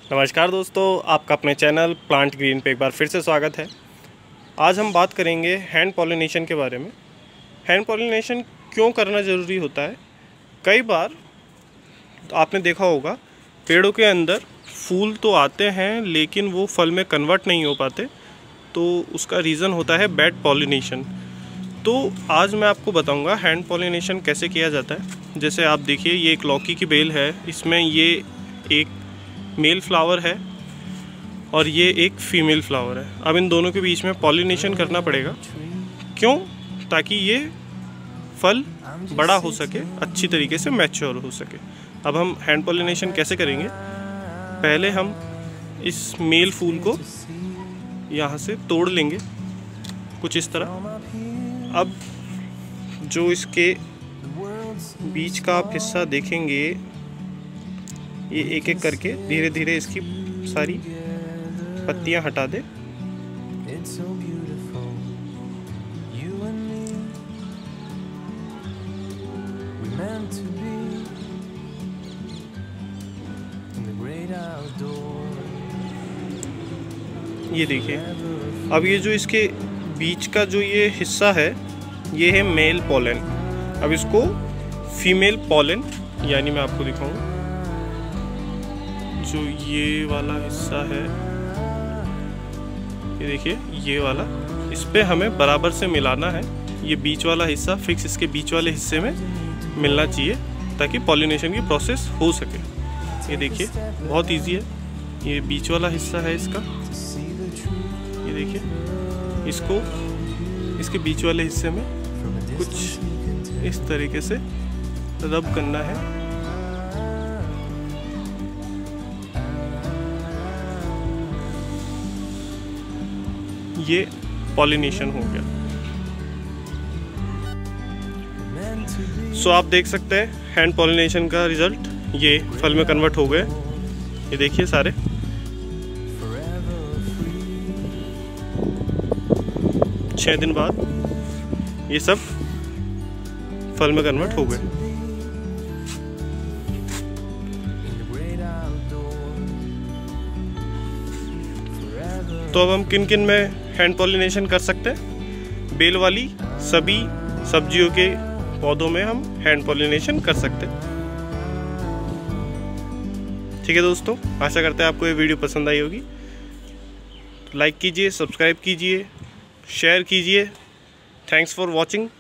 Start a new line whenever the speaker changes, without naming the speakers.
नमस्कार दोस्तों, आपका अपने चैनल प्लांट ग्रीन पे एक बार फिर से स्वागत है। आज हम बात करेंगे हैंड पॉलिनेशन के बारे में। हैंड पॉलिनेशन क्यों करना ज़रूरी होता है। कई बार आपने देखा होगा पेड़ों के अंदर फूल तो आते हैं लेकिन वो फल में कन्वर्ट नहीं हो पाते, तो उसका रीज़न होता है बैड पॉलिनेशन। तो आज मैं आपको बताऊंगा हैंड पॉलिनेशन कैसे किया जाता है। जैसे आप देखिए, ये एक लौकी की बेल है, इसमें ये एक मेल फ्लावर है और ये एक फीमेल फ्लावर है। अब इन दोनों के बीच में पॉलिनेशन करना पड़ेगा। क्यों? ताकि ये फल बड़ा हो सके, अच्छी तरीके से मैच्योर हो सके। अब हम हैंड पॉलिनेशन कैसे करेंगे। पहले हम इस मेल फूल को यहाँ से तोड़ लेंगे कुछ इस तरह। अब जो इसके बीच का आप हिस्सा देखेंगे, ये एक एक करके धीरे धीरे इसकी सारी पत्तियां हटा दे। ये देखिए, अब ये जो इसके बीच का जो ये हिस्सा है, ये है मेल पॉलन। अब इसको फीमेल पॉलन, यानी मैं आपको दिखाऊं, जो ये वाला हिस्सा है, ये देखिए ये वाला, इस पे हमें बराबर से मिलाना है। ये बीच वाला हिस्सा फिक्स इसके बीच वाले हिस्से में मिलना चाहिए ताकि पॉलिनेशन की प्रोसेस हो सके। ये देखिए बहुत इजी है। ये बीच वाला हिस्सा है इसका, ये देखिए, इसको इसके बीच वाले हिस्से में कुछ इस तरीके से रब करना है। ये पॉलिनेशन हो गया। सो आप देख सकते हैं हैंड पॉलिनेशन का रिजल्ट, ये फल में कन्वर्ट हो गए। ये देखिए सारे। छह दिन बाद ये सब फल में कन्वर्ट हो गए। तो अब हम किन किन में हैंड पॉलिनेशन कर सकते हैं। बेल वाली सभी सब्जियों के पौधों में हम हैंड पॉलिनेशन कर सकते हैं। ठीक है दोस्तों, आशा करते हैं आपको ये वीडियो पसंद आई होगी। लाइक कीजिए, सब्सक्राइब कीजिए, शेयर कीजिए। Thanks for watching.